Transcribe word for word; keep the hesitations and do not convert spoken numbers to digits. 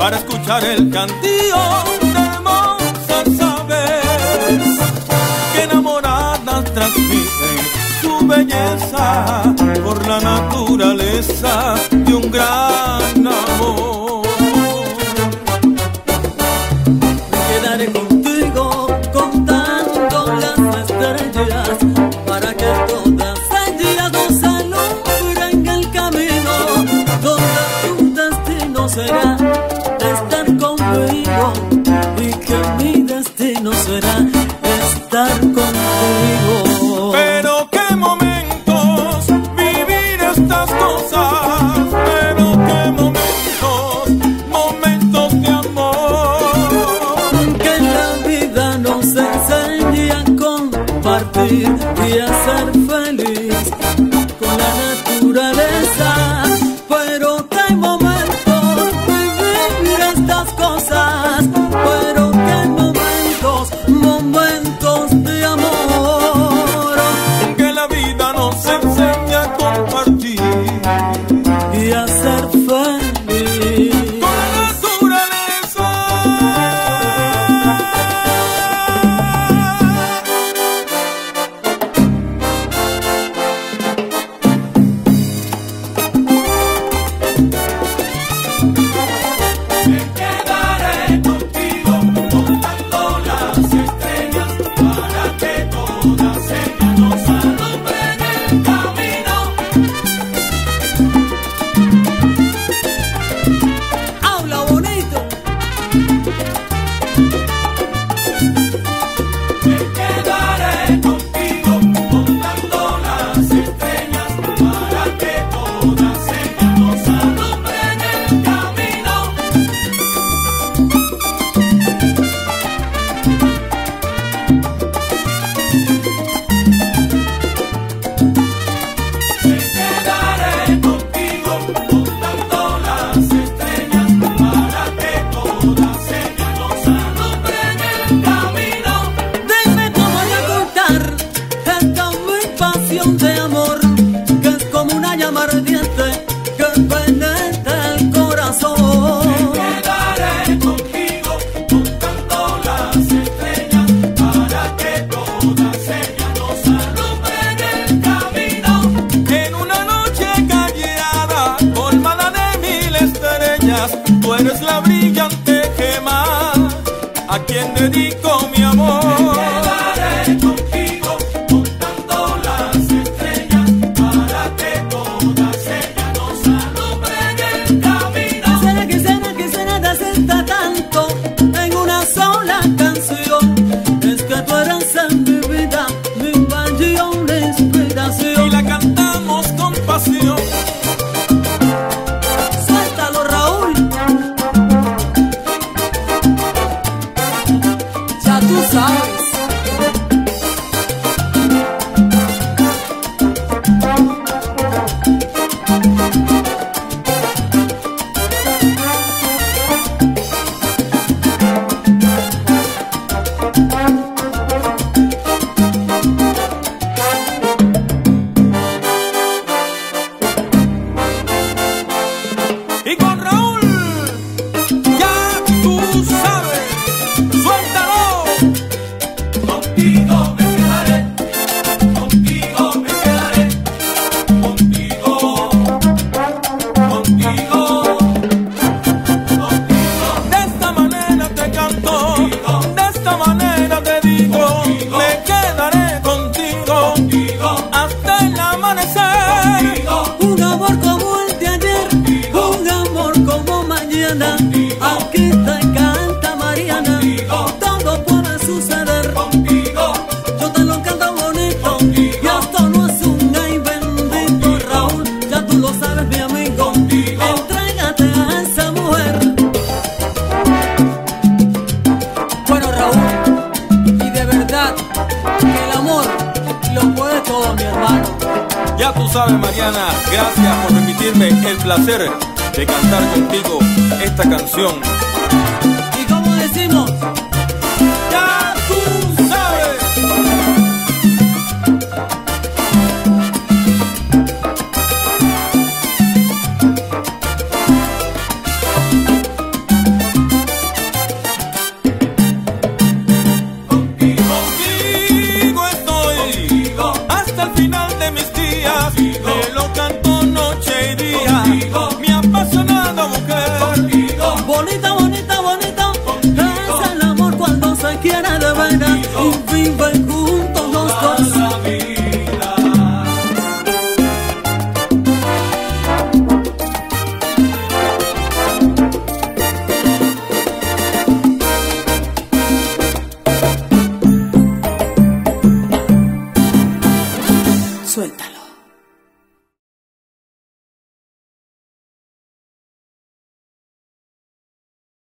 para escuchar el cantío de hermosas aves que enamoradas transmiten su belleza por la naturaleza de un gran amor. Me quedaré contigo contando las estrellas para que todas ellas nos alumbren el camino donde tu destino será estar conmigo y que mi destino será estar contigo. Pero qué momentos vivir estas cosas, pero qué momentos, momentos de amor. Que la vida nos enseña a compartir y a ser feliz con la naturaleza. Pero qué momentos vivir estas cosas, pero qué momentos, momentos de amor. Que la vida nos enseña a compartir Y a ser feliz con la naturaleza. Me quedaré contigo contando las estrellas para que todas ellas nos alumbren el camino. habla bonito. Me quedaré contigo contando las estrellas para que todas ellas nos alumbren el camino. Me quedaré contigo contando las estrellas para que todas ellas nos alumbren el camino. Dime cómo de ocultar esta mi pasión de amor, que es como una llama ardiente que penetra el corazón. Me quedaré contigo contando las estrellas para que todas ellas nos alumbren el camino. En una noche callada, colmada de mil estrellas, tú eres la brillante gema a quien dedico mi amor. Quedaré contigo contando las estrellas para que todas ellas nos alumbren el camino. ¿Será que será que será de hacerte tanto en una sola canción? Es que tú eres en mi vida mi mayor Y inspiración. la cantamos con pasión. Suéltalo, Raúl. Ya tú sabes. Y con Raúl, ya tú sabes, suéltalo. Contigo me quedaré, contigo me quedaré, contigo, contigo, contigo. De esta manera te canto, de esta manera te digo, me quedaré contigo, Contigo, hasta el amanecer. Un amor como el de ayer, un amor como mañana. Aquí te canta Mariana, todo puede suceder. contigo, Yo te lo canto bonito, y esto no es un ay bendito, Raúl. Ya tú lo sabes, mi amigo. Entrégate a esa mujer. Bueno, Raúl, y de verdad que el amor lo puede todo, mi hermano. Ya tú sabes, Mariana, gracias por permitirme el placer de cantar contigo esta canción. Y como decimos, Ya tú sabes. y vive Cuba.